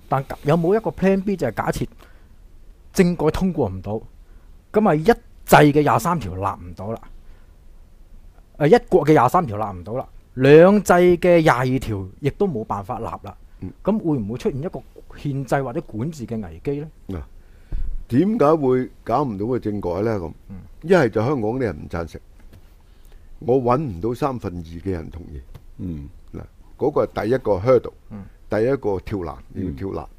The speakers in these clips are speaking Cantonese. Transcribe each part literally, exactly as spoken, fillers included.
但有冇一個 plan B 就係假設政改通過唔到，咁啊一制嘅廿三條立唔到啦，誒一國嘅廿三條立唔到啦，兩制嘅廿二條亦都冇辦法立啦。咁、嗯、會唔會出現一個憲制或者管治嘅危機呢？ 嗱，點解會搞唔到嘅政改呢？咁一係就香港啲人唔贊成，我揾唔到三分二嘅人同意。嗯，嗱，嗰個係第一個 hurdle，嗯、第一個跳欄要跳欄。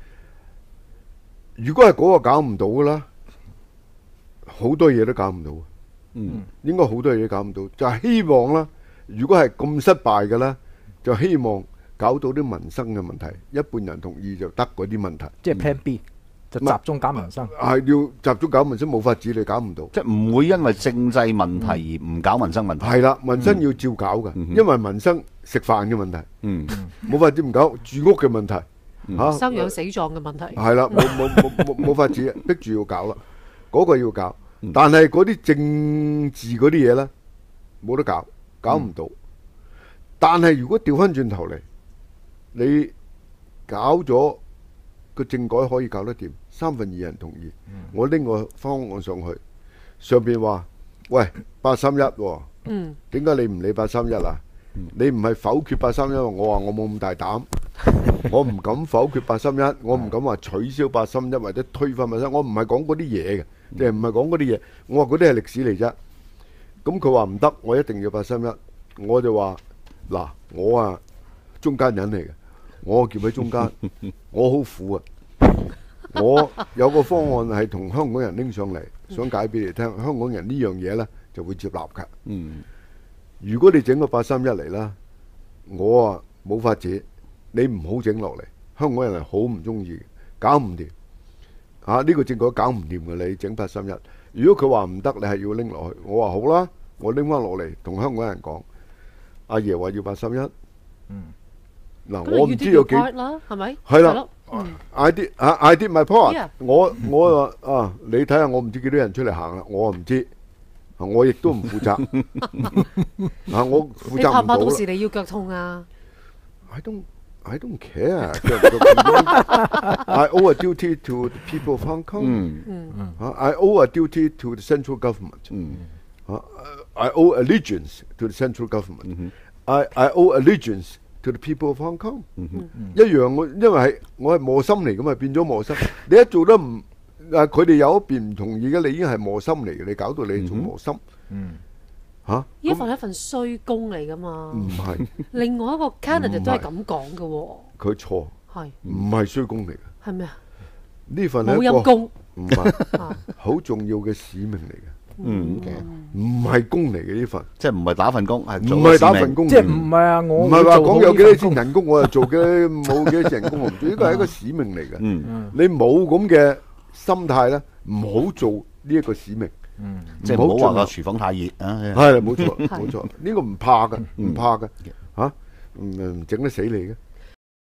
如果係嗰個搞唔到嘅啦，好多嘢都搞唔到。嗯，應該好多嘢都搞唔到，就係、是、希望啦。如果係咁失敗嘅啦，就希望搞到啲民生嘅問題，一半人同意就得嗰啲問題。 即係 plan B，、嗯、就集中搞民生。 係要集中搞民生，冇法子你搞唔到。 即係唔會因為政制問題而唔搞民生問題。係啦、嗯，民生要照搞嘅，嗯、因為民生食飯嘅問題，嗯，冇法子唔搞。住屋嘅問題，嚇、嗯啊， 生養死葬嘅問題。 係啦，冇冇冇冇冇法子，逼住要搞啦。嗰、嗰個要搞，但係嗰啲政治嗰啲嘢咧，冇得搞，搞唔到。嗯、但係如果調翻轉頭嚟，你搞咗個政改可以搞得掂，三分二人同意，嗯、我拎個方案上去，上邊話喂八三一，嗯，點解你唔理八三一啊？嗯、你唔係否決八三一，我話我冇咁大膽，我唔敢否決八三一，我唔敢話取消八三一或者推翻八三一，我唔係講嗰啲嘢嘅，即係唔係講嗰啲嘢，我話嗰啲係歷史嚟啫。咁佢話唔得，我一定要八三一，我就話嗱，我啊中間人嚟嘅。我夾喺中間，我好苦啊！我有個方案係同香港人拎上嚟，想解俾你聽。香港人呢樣嘢呢就會接納㗎。嗯，如果你整個八三一嚟啦，我啊冇法子，你唔好整落嚟。香港人係好唔中意，搞唔掂。嚇、啊、呢、呢個政改搞唔掂嘅，你整八三一。如果佢話唔得，你係要拎落去。我話好啦，我拎翻落嚟同香港人講。阿爺話要八三一。嗯。嗱，我唔知有幾啦，係咪？係啦，I did I did my part。我我話啊，你睇下，我唔知幾多人出嚟行啦，我唔知，我亦都唔負責。啊，我負責唔到。你怕唔怕到時你要腳痛啊 ？I don't I don't care。I owe a duty to the people of Hong Kong。嗯嗯。I owe a duty to the central government。嗯。I owe allegiance to the central government。I I owe allegiance to the people of Hong Kong，、嗯嗯、一樣我因為係我係磨心嚟噶嘛，變咗磨心。你一做得唔啊，佢哋有一邊唔同意嘅，你已經係磨心嚟嘅，你搞到你做磨心。嗯，吓、啊？ 呢份係一份衰工嚟噶嘛？ 唔係， 另外一個 Canada 都係咁講嘅。佢錯， 係唔係衰工嚟嘅？ 係咩啊？ 呢份係一個唔係好重要嘅使命嚟嘅。嗯，唔係工嚟嘅呢份， 即係唔係打份工，係唔係打份工， 即係唔係啊！我唔係話講有幾多錢人工，我就做嘅冇幾多錢人工我唔做，呢個係一個使命嚟嘅。嗯，你冇咁嘅心態咧，唔好做呢一個使命。 嗯，即係唔好話個廚房太熱啊！ 係啦，冇錯冇錯，呢個唔怕嘅，唔怕嘅吓，唔唔整得死你嘅。